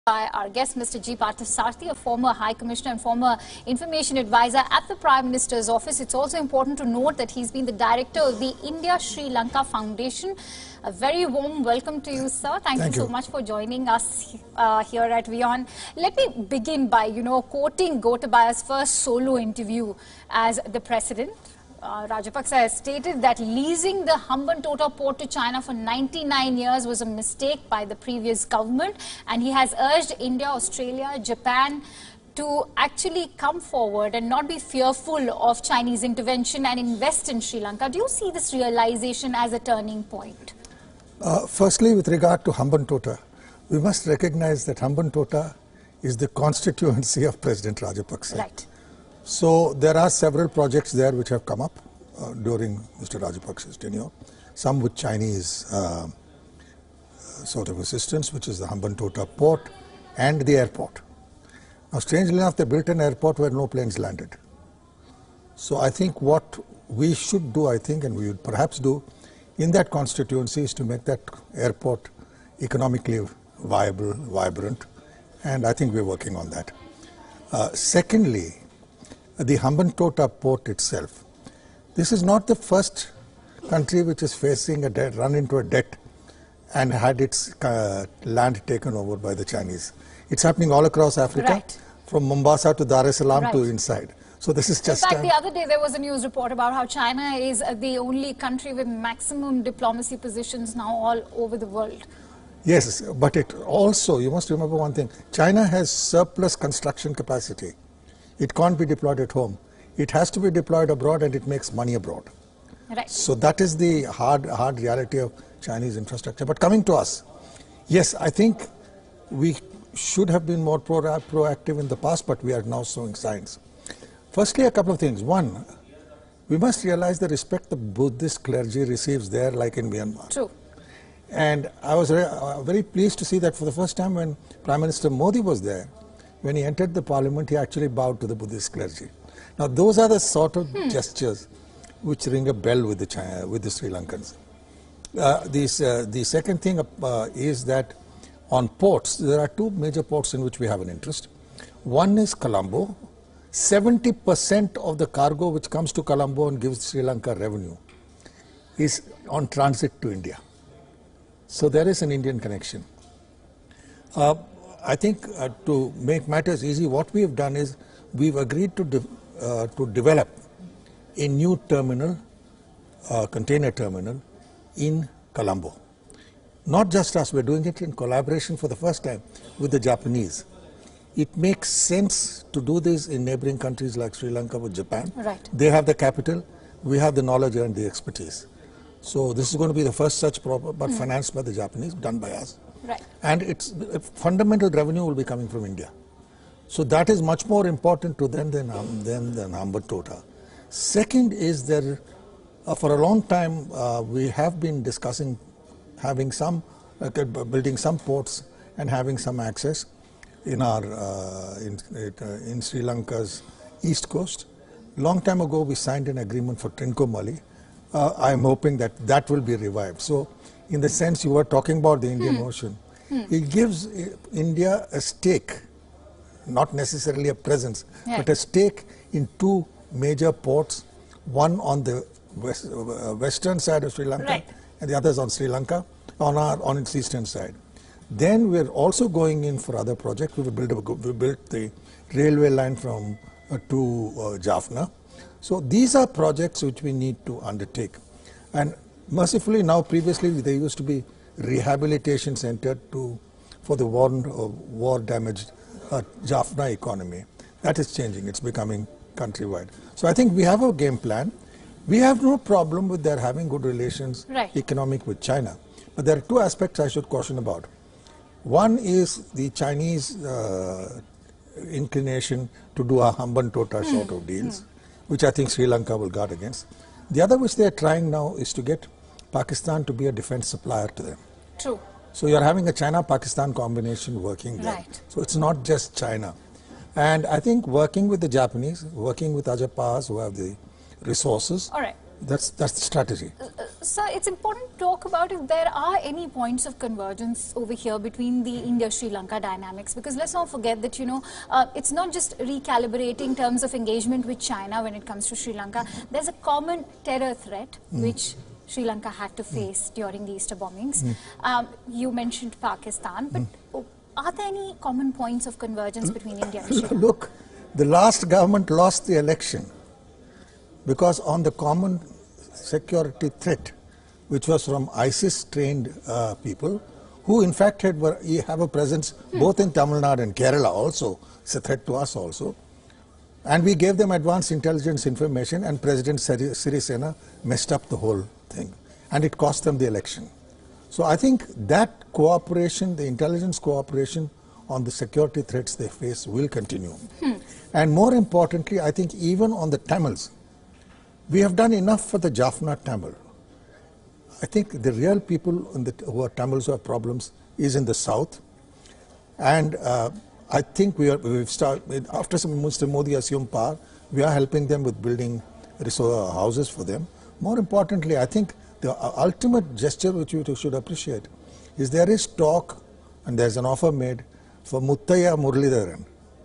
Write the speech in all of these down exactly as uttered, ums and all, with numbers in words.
By our guest, Mister G. Parthasarathy, a former High Commissioner and former Information Advisor at the Prime Minister's office. It's also important to note that he's been the director of the India-Sri Lanka Foundation. A very warm welcome to you, sir. Thank, Thank you, you so much for joining us uh, here at WION. Let me begin by, you know, quoting Gotabaya's first solo interview as the president. Uh, Rajapaksa has stated that leasing the Hambantota port to China for ninety-nine years was a mistake by the previous government, and he has urged India, Australia, Japan to actually come forward and not be fearful of Chinese intervention and invest in Sri Lanka. Do you see this realization as a turning point? Uh, firstly, with regard to Hambantota, we must recognize that Hambantota is the constituency of President Rajapaksa. Right. So there are several projects there which have come up uh, during Mister Rajapaksa's tenure, some with Chinese uh, sort of assistance, which is the Hambantota port and the airport. Now, strangely enough, they built an airport where no planes landed. So I think what we should do, I think, and we would perhaps do in that constituency is to make that airport economically viable, vibrant, and I think we're working on that. Uh, secondly, the Hambantota port itself. This is not the first country which is facing a debt, run into a debt and had its uh, land taken over by the Chinese. It's happening all across Africa, right, from Mombasa to Dar es Salaam right, to inside. So this is just... In fact, the other day there was a news report about how China is uh, the only country with maximum diplomacy positions now all over the world. Yes, but it also, you must remember one thing, China has surplus construction capacity. It can't be deployed at home. It has to be deployed abroad, and it makes money abroad. Right. So that is the hard, hard reality of Chinese infrastructure. But coming to us, yes, I think we should have been more pro proactive in the past, but we are now showing signs. Firstly, a couple of things. One, we must realize the respect the Buddhist clergy receives there, like in Myanmar. True. And I was very, uh, very pleased to see that for the first time when Prime Minister Modi was there, when he entered the parliament, he actually bowed to the Buddhist clergy. Now, those are the sort of hmm. gestures which ring a bell with the China, with the Sri Lankans. Uh, this, uh, the second thing uh, is that on ports, there are two major ports in which we have an interest. One is Colombo. seventy percent of the cargo which comes to Colombo and gives Sri Lanka revenue is on transit to India. So there is an Indian connection. Uh, I think uh, to make matters easy, what we have done is we've agreed to, de uh, to develop a new terminal, uh, container terminal in Colombo. Not just us, we're doing it in collaboration for the first time with the Japanese. It makes sense to do this in neighboring countries like Sri Lanka with Japan. Right. They have the capital, we have the knowledge and the expertise. So this is going to be the first such problem, but mm. financed by the Japanese, done by us. Right. And its fundamental revenue will be coming from India. So that is much more important to them than, um, than, than Hambantota. Second is that uh, for a long time uh, we have been discussing having some, uh, building some ports and having some access in our, uh, in, uh, in Sri Lanka's east coast. Long time ago we signed an agreement for Trincomalee. Uh, I'm hoping that that will be revived. So in the sense you were talking about the Indian hmm. Ocean, hmm. it gives India a stake, not necessarily a presence, yeah. but a stake in two major ports, one on the west, uh, western side of Sri Lanka, right, and the others on Sri Lanka, on, our, on its eastern side. Then we're also going in for other projects. We will build, a, we built the railway line from uh, to uh, Jaffna. So these are projects which we need to undertake. And mercifully now, previously there used to be rehabilitation center to, for the war, uh, war damaged uh, Jaffna economy. That is changing, it's becoming countrywide. So I think we have a game plan. We have no problem with their having good relations, right, economic with China. But there are two aspects I should caution about. One is the Chinese uh, inclination to do a Hambantota mm. sort of deals, mm. which I think Sri Lanka will guard against. The other which they are trying now is to get Pakistan to be a defense supplier to them. True. So you are having a China-Pakistan combination working there. Right. So it's not just China. And I think working with the Japanese, working with Ajapas who have the resources, all right, that's, that's the strategy. Uh, uh, So it's important to talk about if there are any points of convergence over here between the India-Sri Lanka dynamics, because let's not forget that, you know, uh, it's not just recalibrating terms of engagement with China when it comes to Sri Lanka. There's a common terror threat mm. which Sri Lanka had to face mm. during the Easter bombings. Mm. Um, you mentioned Pakistan, but mm. are there any common points of convergence between India and Sri Lanka? Look, the last government lost the election because on the common security threat, which was from ISIS-trained uh, people, who in fact had were, have a presence hmm. both in Tamil Nadu and Kerala also. It's a threat to us also. And we gave them advanced intelligence information, and President Sirisena messed up the whole thing. And it cost them the election. So I think that cooperation, the intelligence cooperation on the security threats they face will continue. Hmm. And more importantly, I think even on the Tamils, we have done enough for the Jaffna Tamil. I think the real people in the, who are Tamils who have problems is in the south. And uh, I think we are, we've started, after Mister Modi assumed power, we are helping them with building houses for them. More importantly, I think the ultimate gesture which you should appreciate is there is talk and there's an offer made for Muttaya Muralidharan.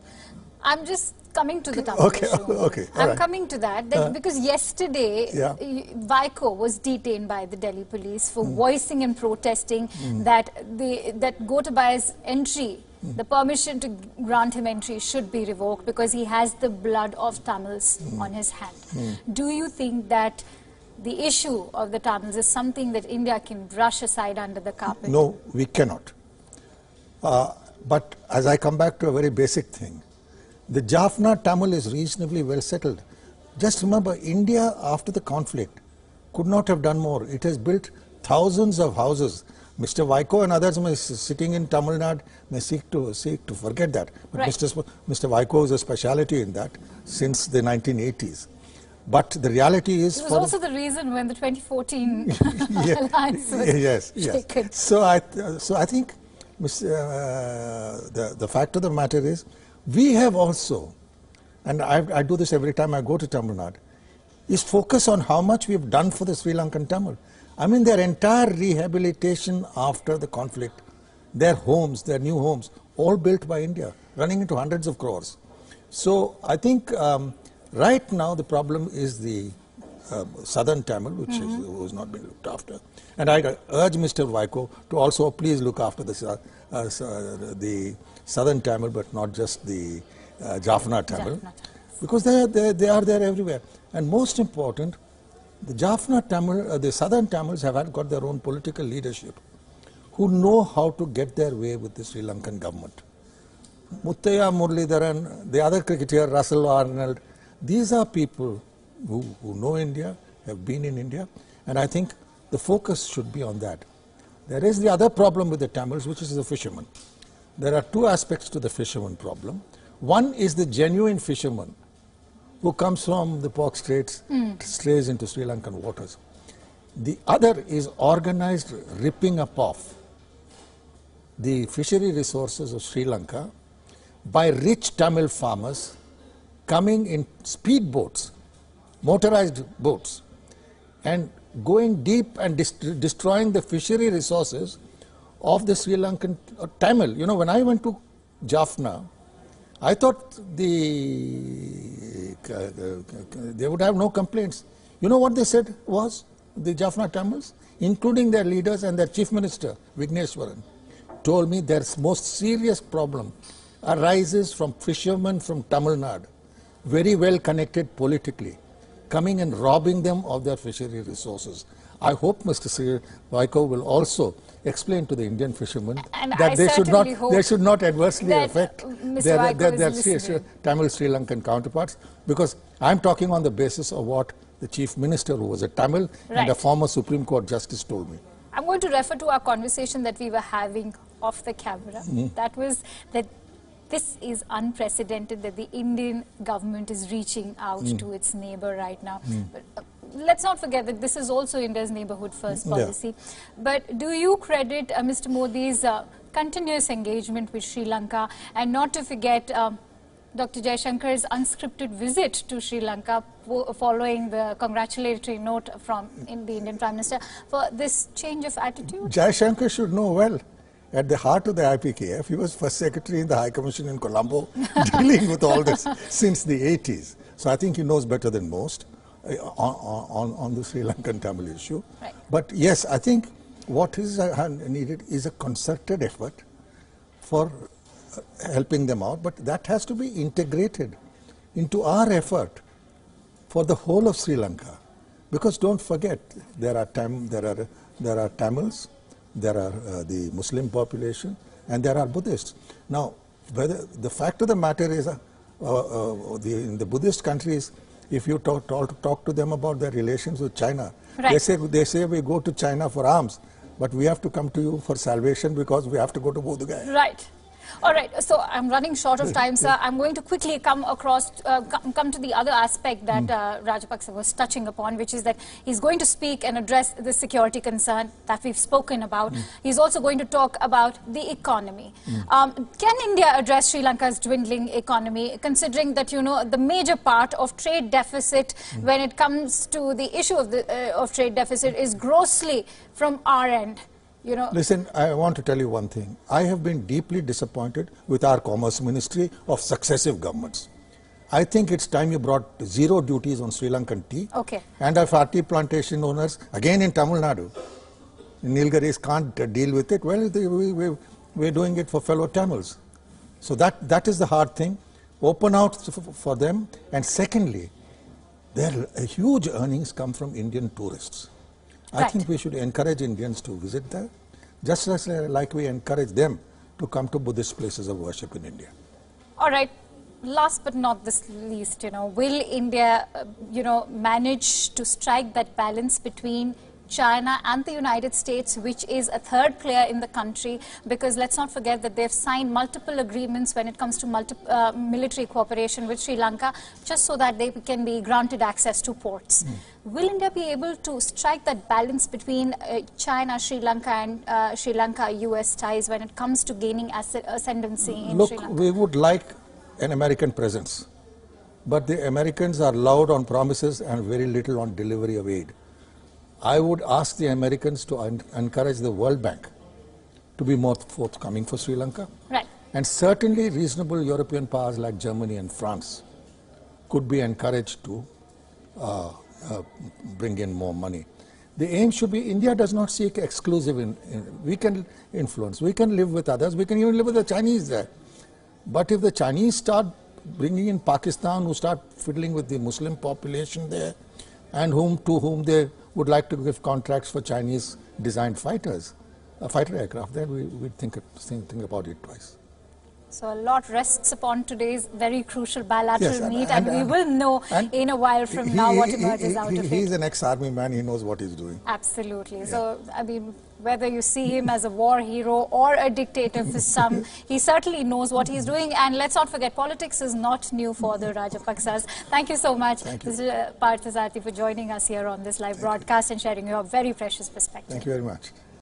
I'm just coming to the Tamil okay, issue. Okay, I'm right. coming to that, that uh, because yesterday yeah. WION was detained by the Delhi police for mm. voicing and protesting mm. that the that Gotabaya's entry, mm. the permission to grant him entry should be revoked because he has the blood of Tamils mm. on his hand. Mm. Do you think that the issue of the Tamils is something that India can brush aside under the carpet? No, we cannot. Uh, but as I come back to a very basic thing, the Jaffna Tamil is reasonably well settled. Just remember, India after the conflict could not have done more. It has built thousands of houses. Mister WION and others may sitting in Tamil Nadu may seek to seek to forget that. But right. Mister Mister WION is a speciality in that since the nineteen eighties. But the reality is... It was also the reason when the twenty fourteen yeah, alliance was yes, shaken. Yes. So I, uh, so I think Mister Uh, the, the fact of the matter is, we have also, and I, I do this every time I go to Tamil Nadu, is focus on how much we have done for the Sri Lankan Tamil. I mean, their entire rehabilitation after the conflict, their homes, their new homes, all built by India, running into hundreds of crores. So I think um, right now the problem is the uh, southern Tamil, which mm-hmm. is, who has not been looked after. And I urge Mister WION to also please look after the, uh, uh, the southern Tamil, but not just the uh, Jaffna Tamil, Jaffna. because they are, they, they are there everywhere. And most important, the Jaffna Tamil, uh, the southern Tamils have had, got their own political leadership who know how to get their way with the Sri Lankan government. Muttaya Muralidharan, the other cricketer, Russell Arnold, these are people who, who know India, have been in India, and I think the focus should be on that. There is the other problem with the Tamils, which is the fishermen. There are two aspects to the fisherman problem. One is the genuine fisherman who comes from the Pork Straits, mm. strays into Sri Lankan waters. The other is organized ripping up of the fishery resources of Sri Lanka by rich Tamil farmers coming in speedboats, motorized boats, and going deep and dest destroying the fishery resources of the Sri Lankan uh, Tamil. You know, when I went to Jaffna, I thought the uh, uh, they would have no complaints. You know what they said was, the Jaffna Tamils, including their leaders and their chief minister, Vigneswaran, told me their most serious problem arises from fishermen from Tamil Nadu, very well connected politically, coming and robbing them of their fishery resources. I hope Mister WION will also explain to the Indian fishermen and that I they should not they should not adversely that affect Mister their, their, their, their their Tamil Sri Lankan counterparts, because I'm talking on the basis of what the Chief Minister, who was a Tamil right. and a former Supreme Court Justice, told me. I'm going to refer to our conversation that we were having off the camera. Mm. That was that this is unprecedented, that the Indian government is reaching out mm. to its neighbor right now. Mm. But, uh, let's not forget that this is also India's neighborhood first policy. Yeah. But do you credit uh, Mister Modi's uh, continuous engagement with Sri Lanka, and not to forget um, Doctor Jayashankar's unscripted visit to Sri Lanka following the congratulatory note from in the Indian Prime Minister for this change of attitude? Jayashankar should know well. At the heart of the I P K F, he was first secretary in the High Commission in Colombo, dealing with all this since the eighties. So I think he knows better than most uh, on, on, on the Sri Lankan Tamil issue. Right. But yes, I think what is uh, needed is a concerted effort for uh, helping them out, but that has to be integrated into our effort for the whole of Sri Lanka. Because don't forget, there are, Tam, there are, there are Tamils, there are uh, the Muslim population, and there are Buddhists. Now, whether the fact of the matter is, uh, uh, the, in the Buddhist countries, if you talk, talk, talk to them about their relations with China, right. they say they say we go to China for arms, but we have to come to you for salvation because we have to go to Bodh Gaya. Right. All right, so I'm running short of time, sir. I'm going to quickly come across, uh, come to the other aspect that uh, Rajapaksa was touching upon, which is that he's going to speak and address the security concern that we've spoken about. Mm. He's also going to talk about the economy. Mm. Um, can India address Sri Lanka's dwindling economy, considering that, you know, the major part of trade deficit mm. when it comes to the issue of, the, uh, of trade deficit is grossly from our end? You know, listen, I want to tell you one thing. I have been deeply disappointed with our Commerce Ministry of successive governments. I think it's time you brought zero duties on Sri Lankan tea. Okay. And if our tea plantation owners, again in Tamil Nadu, Nilgiris can't uh, deal with it, well, they, we, we, we're doing it for fellow Tamils. So that, that is the hard thing. Open out for them. And secondly, their uh, huge earnings come from Indian tourists. Right. I think we should encourage Indians to visit there, just as uh, like we encourage them to come to Buddhist places of worship in India. All right. Last but not the least, you know, will India, uh, you know, manage to strike that balance between China and the United States, which is a third player in the country, because let's not forget that they've signed multiple agreements when it comes to multi uh, military cooperation with Sri Lanka, just so that they can be granted access to ports. Mm. Will India be able to strike that balance between uh, China, Sri Lanka and uh, Sri Lanka U S ties when it comes to gaining ascendancy in Look, Sri Lanka? We would like an American presence, but the Americans are loud on promises and very little on delivery of aid. I would ask the Americans to un encourage the World Bank to be more forthcoming for Sri Lanka. Right. And certainly reasonable European powers like Germany and France could be encouraged to uh, uh, bring in more money. The aim should be, India does not seek exclusive, in, in, we can influence, we can live with others, we can even live with the Chinese there. But if the Chinese start bringing in Pakistan, who start fiddling with the Muslim population there, and whom to whom they would like to give contracts for Chinese designed fighters, uh, fighter aircraft, then we would think, think, think about it twice. So a lot rests upon today's very crucial bilateral yes, and, meet, and, and, and we will know in a while from he, now what he, emerges he, out he, of he's it. an ex-army man, he knows what he's doing. Absolutely. Yeah. So, I mean, whether you see him as a war hero or a dictator for some, he certainly knows what he's doing. And let's not forget, politics is not new for the Rajapaksas. Thank you so much, Mister Parthasarathy, for joining us here on this live Thank broadcast you. and sharing your very precious perspective. Thank you very much.